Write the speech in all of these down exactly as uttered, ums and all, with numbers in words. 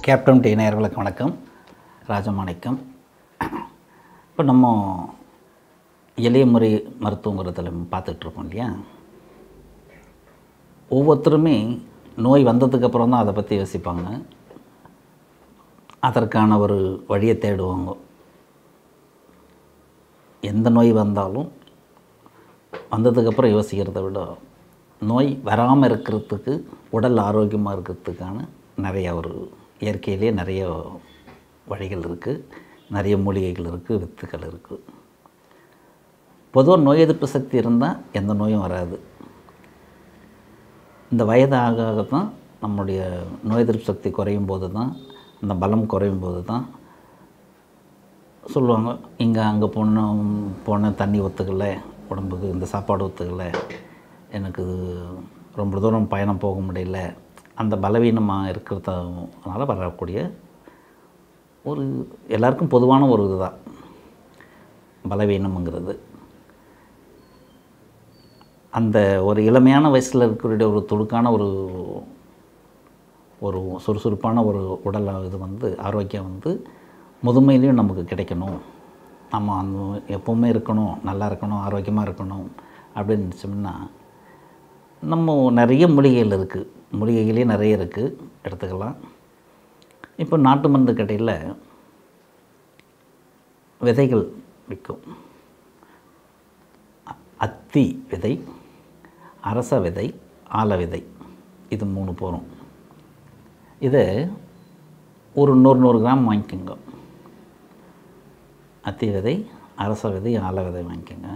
Captain D நேயர்களுக்கு வணக்கம். ராஜமாணிக்கம். இப்போ நம்ம எளிய முறை மருத்துவங்கிறதுல பார்த்துட்ருக்கோம் இல்லையா. ஒவ்வொருத்தருமே நோய் வந்ததுக்கப்புறம் தான் அதை பற்றி யோசிப்பாங்க, அதற்கான ஒரு வழியை தேடுவாங்க. எந்த நோய் வந்தாலும் வந்ததுக்கப்புறம் யோசிக்கிறத விட நோய் வராமல் இருக்கிறதுக்கு, உடல் ஆரோக்கியமாக இருக்கிறதுக்கான நிறைய ஒரு இயற்கையிலே நிறைய வழிகள் இருக்குது, நிறைய மூலிகைகள் இருக்குது, வித்துக்கள் இருக்குது. பொதுவாக நோய் எதிர்ப்பு சக்தி இருந்தால் எந்த நோயும் வராது. இந்த வயது ஆக ஆக தான் நம்முடைய நோய் எதிர்ப்பு சக்தி குறையும் போது தான், அந்த பலம் குறையும் போது தான் சொல்லுவாங்க, இங்கே அங்கே போன போன தண்ணி ஒத்துக்கலை, உடம்புக்கு இந்த சாப்பாடு ஒத்துக்கலை, எனக்கு ரொம்ப தூரம் பயணம் போக முடியல, அந்த பலவீனமாக இருக்கிறதுனால வரக்கூடிய ஒரு எல்லாருக்கும் பொதுவான ஒரு இதுதான் பலவீனம்ங்கிறது. அந்த ஒரு இளமையான வயசில் இருக்கக்கூடிய ஒரு துடுக்கான ஒரு ஒரு சுறுசுறுப்பான ஒரு உடல் இது வந்து ஆரோக்கியம் வந்து முதுமையிலையும் நமக்கு கிடைக்கணும், நம்ம அந்த எப்போவுமே இருக்கணும், நல்லா இருக்கணும், ஆரோக்கியமாக இருக்கணும் அப்படின்னு நினச்சோம்னா நம்ம நிறைய மூலிகைகள் இருக்குது, மூலிகைகளே நிறைய இருக்குது, எடுத்துக்கலாம். இப்போ நாட்டு மருந்து கடையில் விதைகள் விற்கும். அத்தி விதை, அரச விதை, ஆல விதை, இது மூணு போகிறோம். இதை ஒரு நூறு நூறு கிராம் வாங்கிக்கோங்க. அத்தி விதை, அரச விதை, ஆல விதை வாங்கிக்கோங்க.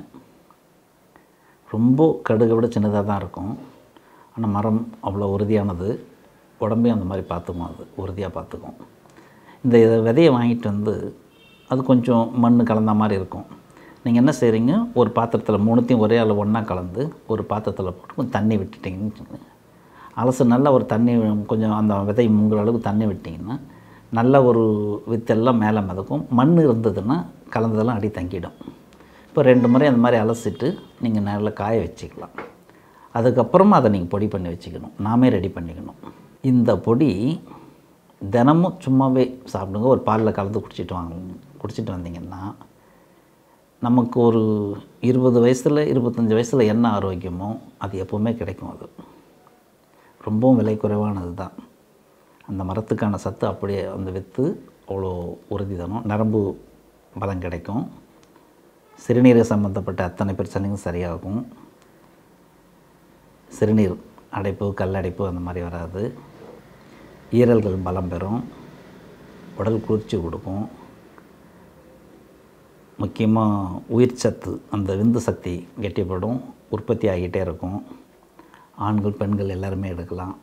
ரொம்ப கடுகை விட சின்னதாக தான் இருக்கும், ஆனால் மரம் அவ்வளோ உறுதியானது, உடம்பையும் அந்த மாதிரி பார்த்துக்கும், அது உறுதியாக பார்த்துக்கும். இந்த விதையை வாங்கிட்டு வந்து அது கொஞ்சம் மண் கலந்த மாதிரி இருக்கும். நீங்கள் என்ன செய்கிறீங்க, ஒரு பாத்திரத்தில் மூணுத்தையும் ஒரே அளவு ஒன்றா கலந்து ஒரு பாத்திரத்தில் போட்டு கொஞ்சம் தண்ணி விட்டுட்டிங்கன்னு, அலசு நல்லா ஒரு தண்ணி கொஞ்சம் அந்த விதை முங்குற அளவுக்கு தண்ணி விட்டிங்கன்னா நல்ல ஒரு வித்தெல்லாம் மேலே மிதக்கும். மண் இருந்ததுன்னா கலந்ததெல்லாம் அடி தங்கிடும். இப்போ ரெண்டு முறை அந்த மாதிரி அலசிட்டு நீங்கள் நல்லா காய வச்சுக்கலாம். அதுக்கப்புறமா அதை நீங்கள் பொடி பண்ணி வச்சுக்கணும், நாமே ரெடி பண்ணிக்கணும். இந்த பொடி தினமும் சும்மாவே சாப்பிடுங்க. ஒரு பாலில் கலந்து குடிச்சிட்டு வாங்க. குடிச்சிட்டு வந்தீங்கன்னா நமக்கு ஒரு இருபது வயசில் இருபத்தஞ்சி வயசில் என்ன ஆரோக்கியமோ அது எப்போவுமே கிடைக்கும். அது ரொம்பவும் விலை குறைவானது தான். அந்த மரத்துக்கான சத்து அப்படியே அந்த வித்து அவ்வளோ உறுதி தரும், நரம்பு பலம் கிடைக்கும், சிறுநீரை சம்மந்தப்பட்ட அத்தனை பிரச்சனையும் சரியாகும், சிறுநீர் அடைப்பு, கல்லடைப்பு அந்த மாதிரி வராது, ஈரல்கள் பலம் பெறும், உடல் குளிர்ச்சி கொடுக்கும், முக்கியமாக உயிர் சத்து அந்த விந்து சக்தி கெட்டிப்படும், உற்பத்தி ஆகிட்டே இருக்கும். ஆண்கள் பெண்கள் எல்லாருமே எடுக்கலாம்.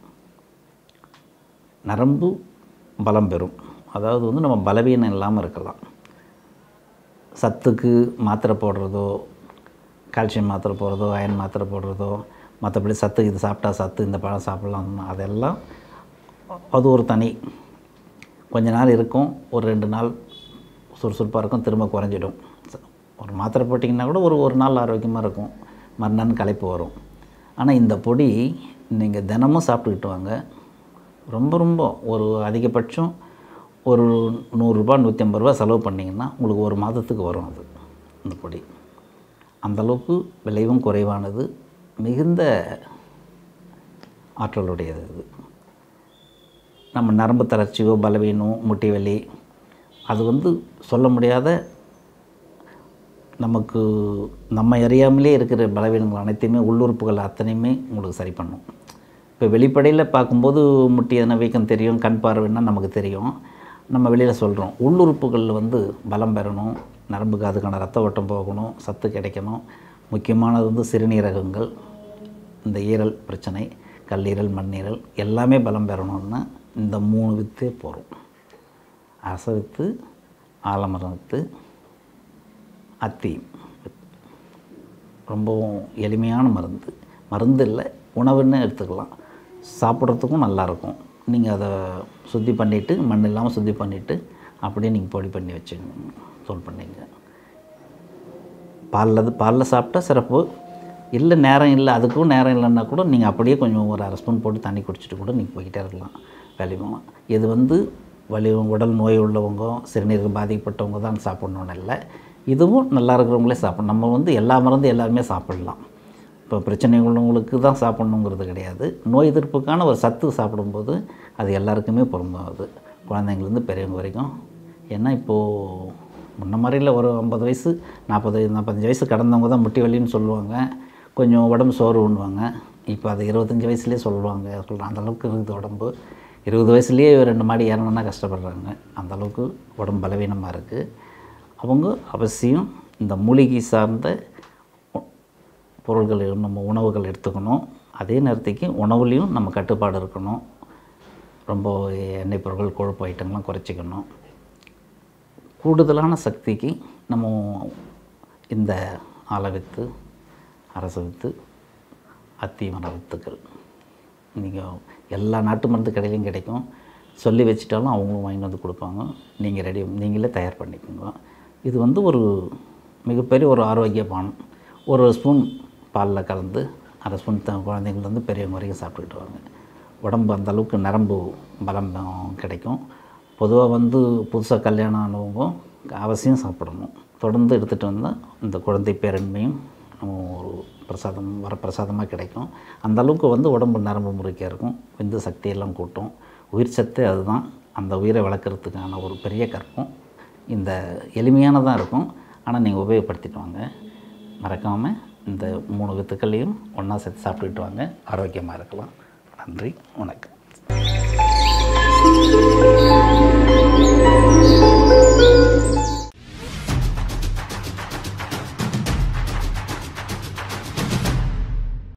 நரம்பு பலம் பெறும், அதாவது வந்து நம்ம பலவீனம் இல்லாமல் இருக்கலாம். சத்துக்கு மாத்திரை போடுறதோ, கால்சியம் மாத்திரை போடுறதோ, அயன் மாத்திரை போடுறதோ, மற்றபடி சத்துக்கு இது சாப்பிட்டா சத்து இந்த பழம் சாப்பிட்லாம், அதெல்லாம் அது ஒரு தனி கொஞ்ச நாள் இருக்கும், ஒரு ரெண்டு நாள் சுறுசுறுப்பாக இருக்கும், திரும்ப குறைஞ்சிடும். ஒரு மாத்திரை போட்டிங்கன்னா கூட ஒரு ஒரு நாள் ஆரோக்கியமாக இருக்கும், மறுநாள் களைப்பு வரும். ஆனால் இந்த பொடி நீங்கள் தினமும் சாப்பிட்டுக்கிட்டு வாங்க. ரொம்ப ரொம்ப ஒரு அதிகபட்சம் ஒரு நூறுரூபா நூற்றி ஐம்பது ரூபா செலவு பண்ணிங்கன்னா உங்களுக்கு ஒரு மாதத்துக்கு வரும் அது இந்த பொடி. அந்தளவுக்கு விளைவும் குறைவானது, மிகுந்த ஆற்றலுடையது. இது நம்ம நரம்பு தளர்ச்சியோ, பலவீனம், முட்டி வலி, அது வந்து சொல்ல முடியாத, நமக்கு நம்ம அறியாமலே இருக்கிற பலவீனங்கள் அனைத்தையுமே, உள்ளுறுப்புகள் அத்தனையுமே உங்களுக்கு சரி பண்ணும். இப்போ வெளிப்படையில் பார்க்கும்போது முட்டி எதனா வீக்கம் தெரியும், கண் பார்வைன்னா நமக்கு தெரியும், நம்ம வெளியில் சொல்கிறோம். உள்ளுறுப்புகளில் வந்து பலம் பெறணும், நரம்புக்கு அதுக்கான ரத்த ஓட்டம் போகணும், சத்து கிடைக்கணும். முக்கியமானது வந்து சிறுநீரகங்கள், இந்த ஈரல் பிரச்சனை, கல்லீரல், மண்ணீரல் எல்லாமே பலம் பெறணும்னா இந்த மூணு வித்தே போகிறோம். அரச வித்து, ஆலமரம் வித்து, அத்தி வித்து. ரொம்பவும் எளிமையான மருந்து. மருந்து இல்லை, உணவுன்னு எடுத்துக்கலாம். சாப்பிட்றதுக்கும் நல்லாயிருக்கும். நீங்கள் அதை சுத்தி பண்ணிவிட்டு, மண் இல்லாமல் சுத்தி பண்ணிவிட்டு அப்படியே நீங்கள் பொடி பண்ணி வச்சுக்கணும், தூள் பண்ணிங்க. பாலில் பாலில் சாப்பிட்டா சிறப்பு. இல்லை நேரம் இல்லை, அதுக்கும் நேரம் இல்லைன்னா கூட நீங்கள் அப்படியே கொஞ்சம் ஒரு அரை ஸ்பூன் போட்டு தண்ணி குடிச்சிட்டு கூட நீங்கள் போய்கிட்டே இருக்கலாம், வேலையும். இது வந்து வலி உடல் நோய் உள்ளவங்க சிறுநீருக்கு பாதிக்கப்பட்டவங்க தான் சாப்பிட்ணுன்னு இல்லை. இதுவும் நல்லா இருக்கிறவங்களே சாப்பிடணும். நம்ம வந்து எல்லா மருந்து எல்லாருமே சாப்பிடலாம். இப்போ பிரச்சனை உள்ளவங்களுக்கு தான் சாப்பிட்ணுங்கிறது கிடையாது. நோய் எதிர்ப்புக்கான ஒரு சத்து சாப்பிடும்போது அது எல்லாருக்குமே பொருந்தாது, குழந்தைங்கள்லேருந்து பெரியவங்க வரைக்கும். ஏன்னா இப்போது முன்ன மாதிரியில் ஒரு ஐம்பது வயசு நாற்பது நாற்பத்தஞ்சு வயசு கடந்தவங்க தான் முட்டி வலின்னு சொல்லுவாங்க, கொஞ்சம் உடம்பு சோர்வுன்னுவாங்க. இப்போ அது இருபத்தஞ்சி வயசுலேயே சொல்லுவாங்க சொல்கிறாங்க. அந்தளவுக்கு இருக்குது உடம்பு. இருபது வயசுலேயே ரெண்டு மாடி ஏறணுன்னா கஷ்டப்படுறாங்க. அந்தளவுக்கு உடம்பு பலவீனமாக இருக்குது. அவங்க அவசியம் இந்த மூலிகை சார்ந்த பொருள்கள் நம்ம உணவுகள் எடுத்துக்கணும். அதே நேரத்துக்கு உணவுலேயும் நம்ம கட்டுப்பாடு இருக்கணும். ரொம்ப எண்ணெய் பொருட்கள் கொழுப்பு ஐட்டங்கள்லாம் குறைச்சிக்கணும். கூடுதலான சக்திக்கு நம்ம இந்த ஆல வித்து, அரச வித்து, அத்திமர வித்துக்கள் நீங்கள் எல்லா நாட்டு மருந்து கடையிலையும் கிடைக்கும். சொல்லி வச்சுட்டாலும் அவங்களும் வாங்கி வந்து கொடுப்பாங்க. நீங்கள் ரெடி நீங்களே தயார் பண்ணிக்கோங்க. இது வந்து ஒரு மிகப்பெரிய ஒரு ஆரோக்கிய பானம். ஒரு ஸ்பூன் பாலில் கலந்து அரை ஸ்பூன் த குழந்தைங்கள்லேருந்து பெரியவங்க வரைக்கும் சாப்பிட்டுக்கிட்டு வாங்க. உடம்பு அந்தளவுக்கு நரம்பு பலம் கிடைக்கும். பொதுவாக வந்து புதுசாக கல்யாணம் ஆனவங்க அவசியம் சாப்பிடணும். தொடர்ந்து எடுத்துகிட்டு வந்தால் இந்த குழந்தை பேரன்மையும் ஒரு பிரசாதம் வர பிரசாதமாக கிடைக்கும். அந்தளவுக்கு வந்து உடம்பு நரம்பு முறைக்க இருக்கும். விந்து சக்தியெல்லாம் கூட்டும். உயிர் சத்தே அதுதான். அந்த உயிரை வளர்க்குறதுக்கான ஒரு பெரிய கற்பம். இந்த எளிமையானதாக இருக்கும். ஆனால் நீங்கள் உபயோகப்படுத்திட்டு வாங்க. மறக்காமல் இந்த மூணு வித்துக்களையும் ஒன்றா சேர்த்து சாப்பிட்டுக்கிட்டு வாங்க. ஆரோக்கியமாக இருக்கலாம். நன்றி, வணக்கம்.